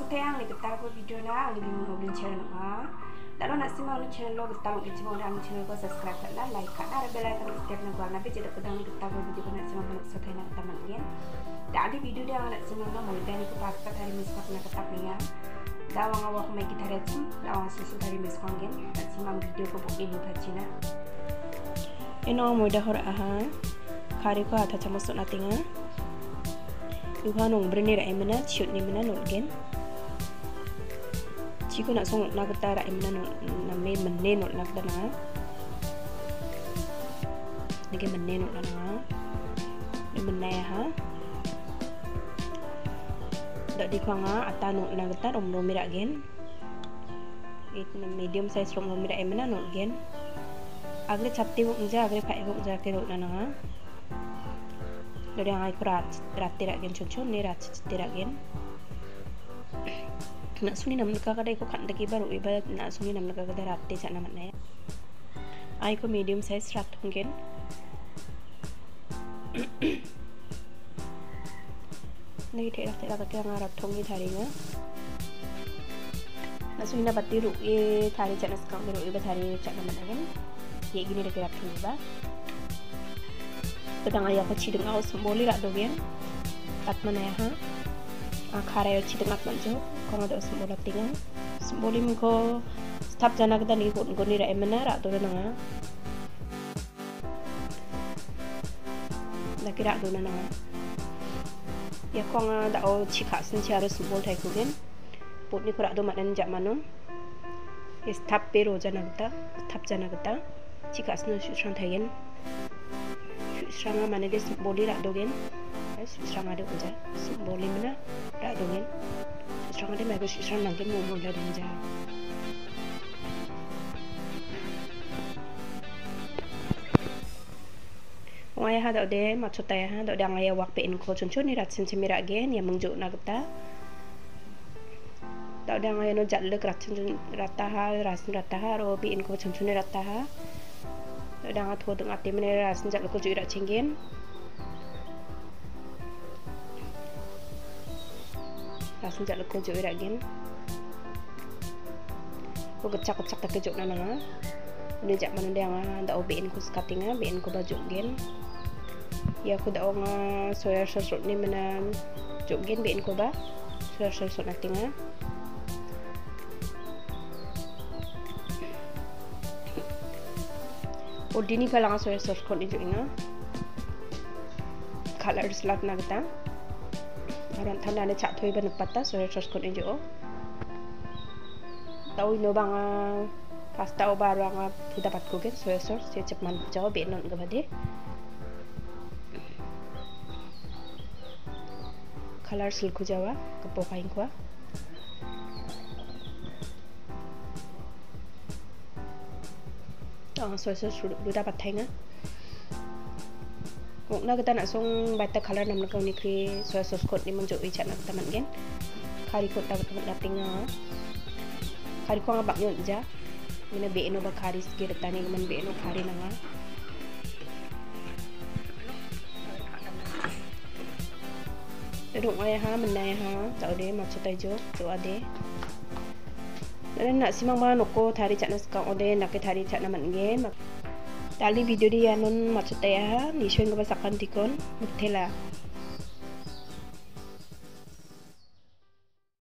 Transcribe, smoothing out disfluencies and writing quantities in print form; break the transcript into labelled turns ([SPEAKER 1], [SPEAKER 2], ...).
[SPEAKER 1] yang ni kita buat video na lebih mengulang channel Dalam nak simak channel lo kita lo kecil orang channel ko subscribe lah, like kan, ada bel icon setiap nak buat. Nabi jadi pedang kita buat video ko nak simak nak setai nak teman kan. Dah ada video dia nak simak nak mulai dari ko pas hari misal nak ketak ni ya. Dawang awak mai kita rejim, dawang susu hari misal kan. Nak simak video ko buat ini baca na. Ino mulai dah orang kari ko atau masuk nanti nga. Iwan ong berni rai mana, shoot ni mana nol gen. Jika nak song nak kita rai mana nol, nama mana nol nak kita na. Lagi mana nol na. Ni mana ya ha. Dak di kuang ata nol nak kita rom mirak gen. Itu medium size rom mirak mana nol gen. Agar capti buk je, agar pakai buk je kerut na. Dari yang aku rat tirak gen cuncun ni rat tirak gen. Nak suni nam nak kadai ko kan deki baru iba nak suni nam nak kadai rat te cak namat na. Aku medium size rat gen. Lagi tirak tak yang rat thong ni thari nga. Nak suni na bati ru e thari cak nas kang ru iba thari cak namat na gen. Ye gini deki rat thong iba. Pedang ayah ko cideng aus boleh rak dogen tat mana ya ha khara yo cideng at manjo kono do sembola tinga sembolim ko stap jana kita ni ko ni rak emana rak do na laki rak do na ya ko nga da o chika sin chi harus sembol thai ko gen pot ni ko rak do manan jak manon stap pero jana kita chika sin shang thai gen Serang mana dia boleh rak dogen, serang ada aja, boleh mana rak dogen, serang ada mereka serang nanti mau dah denja. Orang ada deh macam tu ya, ada orang ayah waktu info cuncun ni rat cincin mirak gen yang menjuk nak kita. Ada orang ayah no jaluk rat cincin ratah, rasin ratah, robi info cuncun ni ratah. Dah ngat hodeng ati menera senjak aku juga cenggen. Senjak aku juga gen. Aku kecak-kecak tak kejuk nana. Ini jak mana dia nggak obein ku skatinga, bein ku baju gen. Ya aku dah soya sauce ni mana juk gen bein ku ba soya sauce natinga. और दिनी पहला soya sauce को निजो इंगा कलर सलाद ना kita orang thanda ne cak thoi ban patta soya sauce ko nijo tau ino bang pasta o barang dapat ko gen soya sauce je cep man jaw be non ga bade color sil ko jawa ko pokain ko soya sauce sudah dapat tengah. Mungkin kita nak song baca color nama kau ni kiri soya sauce kot ni menjuk icat nak teman kan. Kari kot dapat teman datinga. Kari ko ngabak nyon ja. Mina beeno ba kari sikit tani man beeno kari nanga. Duduk ayah ha menai ha tau deh macam tajo tu ade. Dan nak simang mana ko thari cak nas kang ode nak thari cak naman gen. Tali video dia non macam taya ni showing kepasakan tikon mutela.